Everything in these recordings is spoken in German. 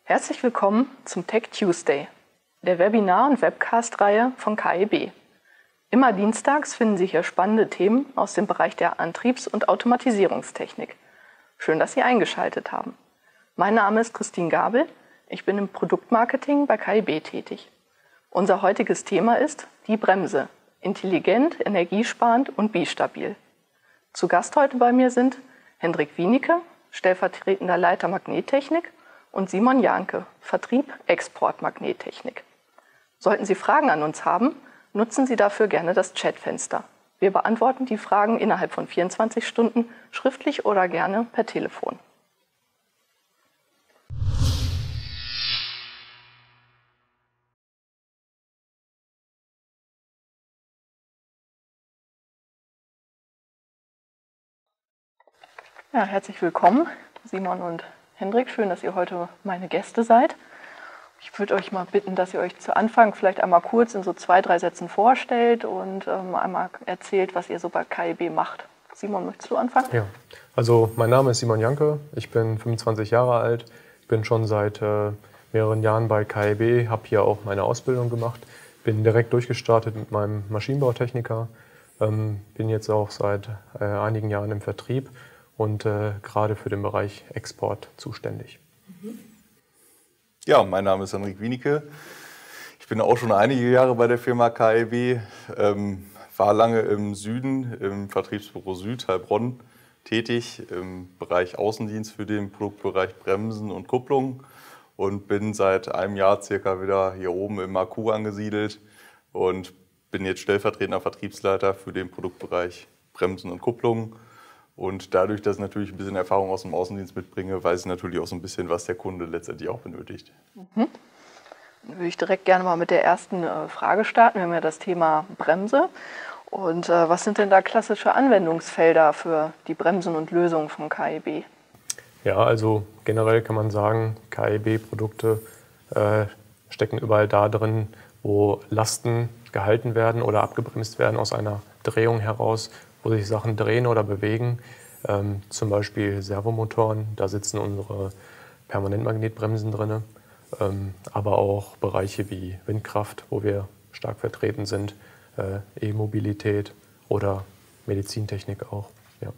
Herzlich willkommen zum Tech Tuesday, der Webinar- und Webcast-Reihe von KIB. Immer dienstags finden Sie hier spannende Themen aus dem Bereich der Antriebs- und Automatisierungstechnik. Schön, dass Sie eingeschaltet haben. Mein Name ist Christine Gabel, ich bin im Produktmarketing bei KIB tätig. Unser heutiges Thema ist die Bremse, intelligent, energiesparend und bistabil. Zu Gast heute bei mir sind Hendrik Wienicke, stellvertretender Leiter Magnettechnik, und Simon Janke, Vertrieb Export Magnettechnik. Sollten Sie Fragen an uns haben, nutzen Sie dafür gerne das Chatfenster. Wir beantworten die Fragen innerhalb von 24 Stunden schriftlich oder gerne per Telefon. Ja, herzlich willkommen, Simon und Hendrik. Schön, dass ihr heute meine Gäste seid. Ich würde euch mal bitten, dass ihr euch zu Anfang vielleicht einmal kurz in so 2, 3 Sätzen vorstellt und einmal erzählt, was ihr so bei KIB macht. Simon, möchtest du anfangen? Ja, also mein Name ist Simon Janke, ich bin 25 Jahre alt, bin schon seit mehreren Jahren bei KIB, habe hier auch meine Ausbildung gemacht, bin direkt durchgestartet mit meinem Maschinenbautechniker, bin jetzt auch seit einigen Jahren im Vertrieb und gerade für den Bereich Export zuständig. Ja, mein Name ist Hendrik Wienicke. Ich bin auch schon einige Jahre bei der Firma KIB, war lange im Süden, im Vertriebsbüro Süd, Heilbronn, tätig, im Bereich Außendienst für den Produktbereich Bremsen und Kupplung und bin seit einem Jahr circa wieder hier oben im AQ angesiedelt und bin jetzt stellvertretender Vertriebsleiter für den Produktbereich Bremsen und Kupplung. Und dadurch, dass ich natürlich ein bisschen Erfahrung aus dem Außendienst mitbringe, weiß ich natürlich auch so ein bisschen, was der Kunde letztendlich auch benötigt. Dann würde ich direkt gerne mal mit der ersten Frage starten. Wir haben ja das Thema Bremse. Und was sind denn da klassische Anwendungsfelder für die Bremsen und Lösungen von KIB? Ja, also generell kann man sagen, KIB-Produkte stecken überall da drin, wo Lasten gehalten werden oder abgebremst werden aus einer Drehung heraus, wo sich Sachen drehen oder bewegen, zum Beispiel Servomotoren, da sitzen unsere Permanentmagnetbremsen drin, aber auch Bereiche wie Windkraft, wo wir stark vertreten sind, E-Mobilität oder Medizintechnik auch. Ja.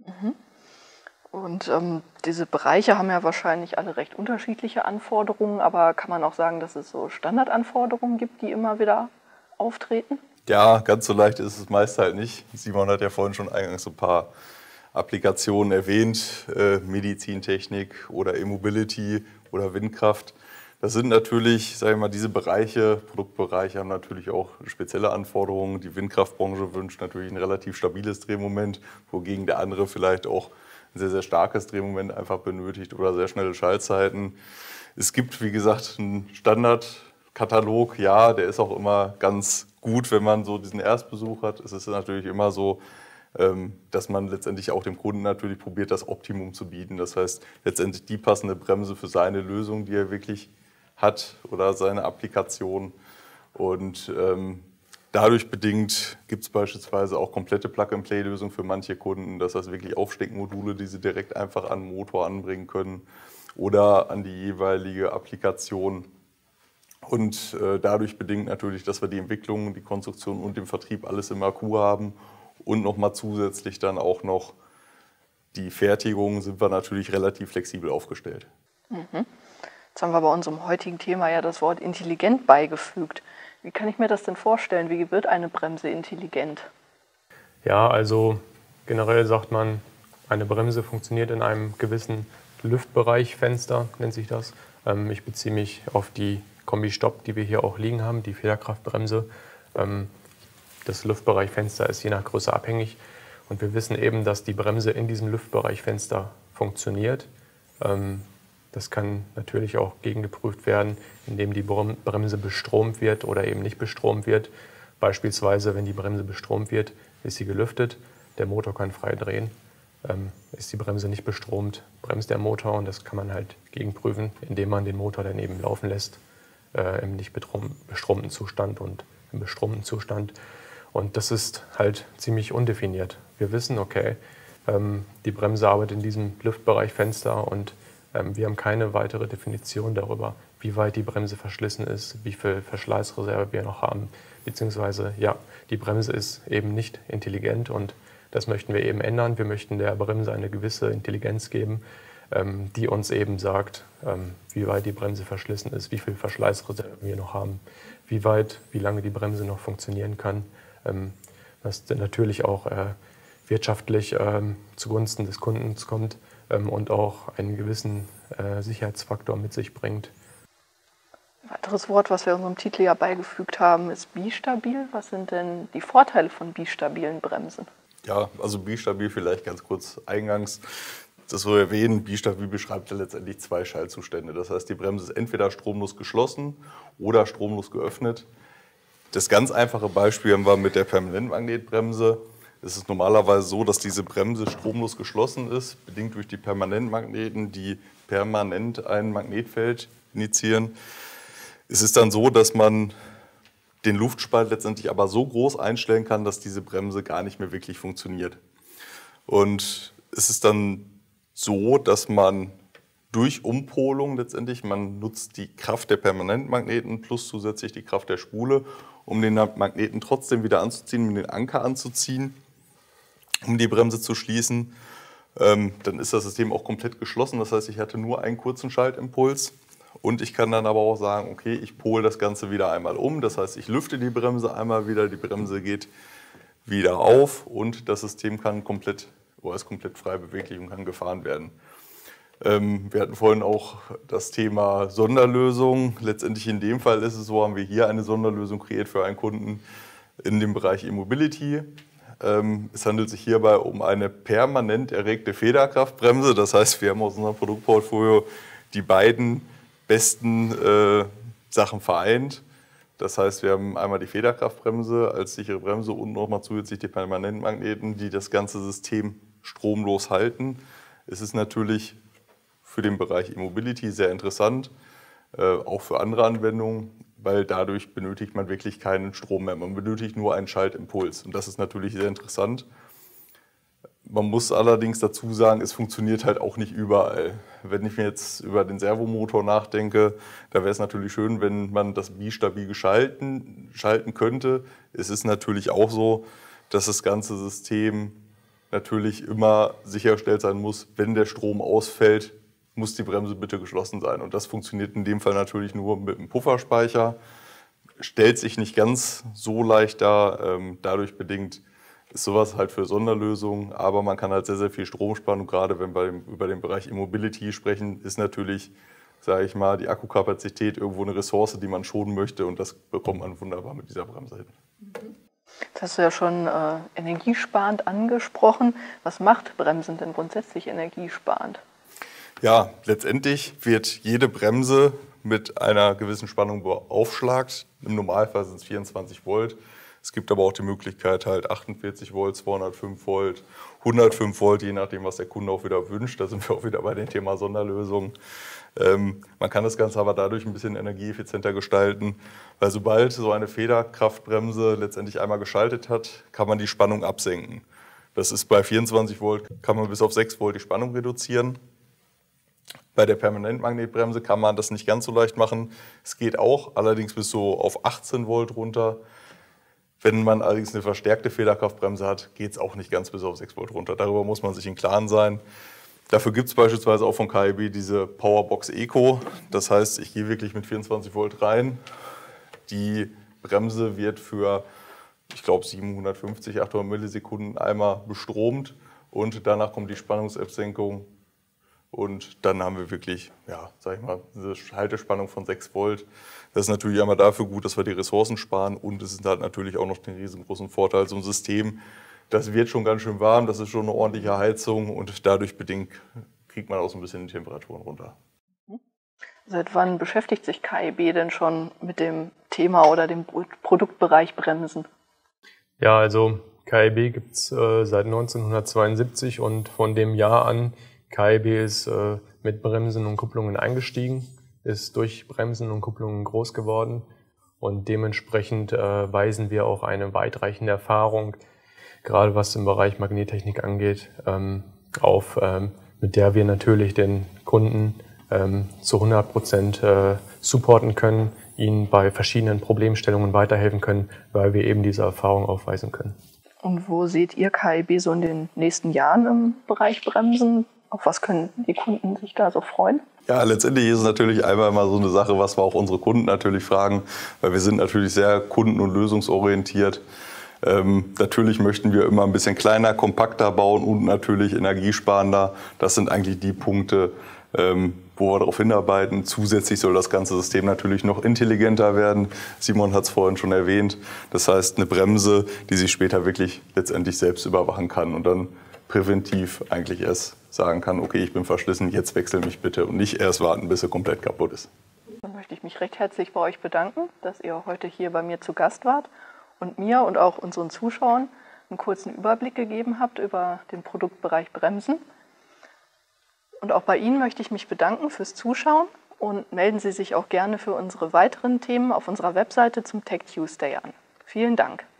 Und diese Bereiche haben ja wahrscheinlich alle recht unterschiedliche Anforderungen, aber kann man auch sagen, dass es so Standardanforderungen gibt, die immer wieder auftreten? Ja, ganz so leicht ist es meist halt nicht. Simon hat ja vorhin schon eingangs so ein paar Applikationen erwähnt, Medizintechnik oder E-Mobility oder Windkraft. Das sind natürlich, sage ich mal, diese Bereiche, Produktbereiche haben natürlich auch spezielle Anforderungen. Die Windkraftbranche wünscht natürlich ein relativ stabiles Drehmoment, wogegen der andere vielleicht auch ein sehr, sehr starkes Drehmoment einfach benötigt oder sehr schnelle Schaltzeiten. Es gibt, wie gesagt, einen Standardkatalog, ja, der ist auch immer ganz gut, wenn man so diesen Erstbesuch hat. Es ist natürlich immer so, dass man letztendlich auch dem Kunden natürlich probiert, das Optimum zu bieten. Das heißt, letztendlich die passende Bremse für seine Lösung, die er wirklich hat oder seine Applikation. Und dadurch bedingt gibt es beispielsweise auch komplette Plug-and-Play-Lösungen für manche Kunden. Das heißt wirklich Aufsteckmodule, die sie direkt einfach an den Motor anbringen können oder an die jeweilige Applikation. Und dadurch bedingt natürlich, dass wir die Entwicklung, die Konstruktion und den Vertrieb alles im AQ haben und nochmal zusätzlich dann auch noch die Fertigung, sind wir natürlich relativ flexibel aufgestellt. Jetzt haben wir bei unserem heutigen Thema ja das Wort intelligent beigefügt. Wie kann ich mir das denn vorstellen? Wie wird eine Bremse intelligent? Ja, also generell sagt man, eine Bremse funktioniert in einem gewissen Lüftbereich, Fenster nennt sich das. Ich beziehe mich auf die Kombi-Stopp, die wir hier auch liegen haben, die Federkraftbremse. Das Lüftbereich Fenster ist je nach Größe abhängig und wir wissen eben, dass die Bremse in diesem Lüftbereich Fenster funktioniert. Das kann natürlich auch gegengeprüft werden, indem die Bremse bestromt wird oder eben nicht bestromt wird. Beispielsweise, wenn die Bremse bestromt wird, ist sie gelüftet, der Motor kann frei drehen. Ist die Bremse nicht bestromt, bremst der Motor und das kann man halt gegenprüfen, indem man den Motor daneben laufen lässt, im nicht bestromten Zustand und im bestromten Zustand. Und das ist halt ziemlich undefiniert. Wir wissen, okay, die Bremse arbeitet in diesem Lüftbereich Fenster und Wir haben keine weitere Definition darüber, wie weit die Bremse verschlissen ist, wie viel Verschleißreserve wir noch haben, beziehungsweise ja, die Bremse ist eben nicht intelligent und das möchten wir eben ändern. Wir möchten der Bremse eine gewisse Intelligenz geben, die uns eben sagt, wie weit die Bremse verschlissen ist, wie viel Verschleißreserve wir noch haben, wie lange die Bremse noch funktionieren kann, was natürlich auch wirtschaftlich zugunsten des Kundens kommt und auch einen gewissen Sicherheitsfaktor mit sich bringt. Ein weiteres Wort, was wir unserem Titel ja beigefügt haben, ist bistabil. Was sind denn die Vorteile von bistabilen Bremsen? Ja, also bistabil vielleicht ganz kurz eingangs. Das so erwähnen, bistabil beschreibt ja letztendlich zwei Schaltzustände. Das heißt, die Bremse ist entweder stromlos geschlossen oder stromlos geöffnet. Das ganz einfache Beispiel haben wir mit der Permanentmagnetbremse. Es ist normalerweise so, dass diese Bremse stromlos geschlossen ist, bedingt durch die Permanentmagneten, die permanent ein Magnetfeld initiieren. Es ist dann so, dass man den Luftspalt letztendlich aber so groß einstellen kann, dass diese Bremse gar nicht mehr wirklich funktioniert. Und es ist dann so, dass man durch Umpolung letztendlich, man nutzt die Kraft der Permanentmagneten plus zusätzlich die Kraft der Spule, um den Magneten trotzdem wieder anzuziehen, um den Anker anzuziehen, um die Bremse zu schließen. Dann ist das System auch komplett geschlossen. Das heißt, ich hatte nur einen kurzen Schaltimpuls und ich kann dann aber auch sagen, okay, ich pole das Ganze wieder einmal um. Das heißt, ich lüfte die Bremse einmal wieder, die Bremse geht wieder auf und das System ist komplett frei beweglich und kann gefahren werden. Wir hatten vorhin auch das Thema Sonderlösung. Letztendlich in dem Fall ist es so, haben wir hier eine Sonderlösung kreiert für einen Kunden in dem Bereich E-Mobility. Es handelt sich hierbei um eine permanent erregte Federkraftbremse. Das heißt, wir haben aus unserem Produktportfolio die beiden besten Sachen vereint. Das heißt, wir haben einmal die Federkraftbremse als sichere Bremse und nochmal zusätzlich die Permanentmagneten, die das ganze System stromlos halten. Es ist natürlich für den Bereich E-Mobility sehr interessant, auch für andere Anwendungen, weil dadurch benötigt man wirklich keinen Strom mehr. Man benötigt nur einen Schaltimpuls und das ist natürlich sehr interessant. Man muss allerdings dazu sagen, es funktioniert halt auch nicht überall. Wenn ich mir jetzt über den Servomotor nachdenke, da wäre es natürlich schön, wenn man das bistabil schalten könnte. Es ist natürlich auch so, dass das ganze System natürlich immer sichergestellt sein muss, wenn der Strom ausfällt, muss die Bremse bitte geschlossen sein. Und das funktioniert in dem Fall natürlich nur mit einem Pufferspeicher. Stellt sich nicht ganz so leicht dar, dadurch bedingt ist sowas halt für Sonderlösungen, aber man kann halt sehr, sehr viel Strom sparen. Und gerade wenn wir über den Bereich E-Mobility sprechen, ist natürlich, sage ich mal, die Akkukapazität irgendwo eine Ressource, die man schonen möchte und das bekommt man wunderbar mit dieser Bremse hin. Das hast du ja schon energiesparend angesprochen. Was macht Bremsen denn grundsätzlich energiesparend? Ja, letztendlich wird jede Bremse mit einer gewissen Spannung beaufschlagt. Im Normalfall sind es 24 Volt. Es gibt aber auch die Möglichkeit, halt 48 Volt, 205 Volt, 105 Volt, je nachdem, was der Kunde auch wieder wünscht. Da sind wir auch wieder bei dem Thema Sonderlösungen. Man kann das Ganze aber dadurch ein bisschen energieeffizienter gestalten, weil sobald so eine Federkraftbremse letztendlich einmal geschaltet hat, kann man die Spannung absenken. Das ist bei 24 Volt, kann man bis auf 6 Volt die Spannung reduzieren. Bei der Permanentmagnetbremse kann man das nicht ganz so leicht machen. Es geht auch, allerdings bis so auf 18 Volt runter. Wenn man allerdings eine verstärkte Federkraftbremse hat, geht es auch nicht ganz bis auf 6 Volt runter. Darüber muss man sich im Klaren sein. Dafür gibt es beispielsweise auch von KIB diese Powerbox Eco. Das heißt, ich gehe wirklich mit 24 Volt rein. Die Bremse wird für, ich glaube, 750, 800 Millisekunden einmal bestromt und danach kommt die Spannungsabsenkung. Und dann haben wir wirklich, ja, sag ich mal, diese Haltespannung von 6 Volt. Das ist natürlich einmal dafür gut, dass wir die Ressourcen sparen und es ist halt natürlich auch noch den riesengroßen Vorteil, so ein System, das wird schon ganz schön warm, das ist schon eine ordentliche Heizung und dadurch bedingt kriegt man auch so ein bisschen die Temperaturen runter. Seit wann beschäftigt sich KIB denn schon mit dem Thema oder dem Produktbereich Bremsen? Ja, also KIB gibt es seit 1972 und von dem Jahr an KIB ist mit Bremsen und Kupplungen eingestiegen, ist durch Bremsen und Kupplungen groß geworden und dementsprechend weisen wir auch eine weitreichende Erfahrung, gerade was im Bereich Magnettechnik angeht, auf, mit der wir natürlich den Kunden zu 100% supporten können, Ihnen bei verschiedenen Problemstellungen weiterhelfen können, weil wir eben diese Erfahrung aufweisen können. Und wo seht ihr KIB so in den nächsten Jahren im Bereich Bremsen? Auf was können die Kunden sich da so freuen? Ja, letztendlich ist es natürlich einmal mal so eine Sache, was wir auch unsere Kunden natürlich fragen, weil wir sind natürlich sehr kunden- und lösungsorientiert. Natürlich möchten wir immer ein bisschen kleiner, kompakter bauen und natürlich energiesparender. Das sind eigentlich die Punkte, wo wir darauf hinarbeiten. Zusätzlich soll das ganze System natürlich noch intelligenter werden. Simon hat es vorhin schon erwähnt. Das heißt, eine Bremse, die sich später wirklich letztendlich selbst überwachen kann und dann präventiv eigentlich erst sagen kann, okay, ich bin verschlissen, jetzt wechsel mich bitte und nicht erst warten, bis er komplett kaputt ist. Dann möchte ich mich recht herzlich bei euch bedanken, dass ihr heute hier bei mir zu Gast wart und mir und auch unseren Zuschauern einen kurzen Überblick gegeben habt über den Produktbereich Bremsen. Und auch bei Ihnen möchte ich mich bedanken fürs Zuschauen und melden Sie sich auch gerne für unsere weiteren Themen auf unserer Webseite zum Tech Tuesday an. Vielen Dank.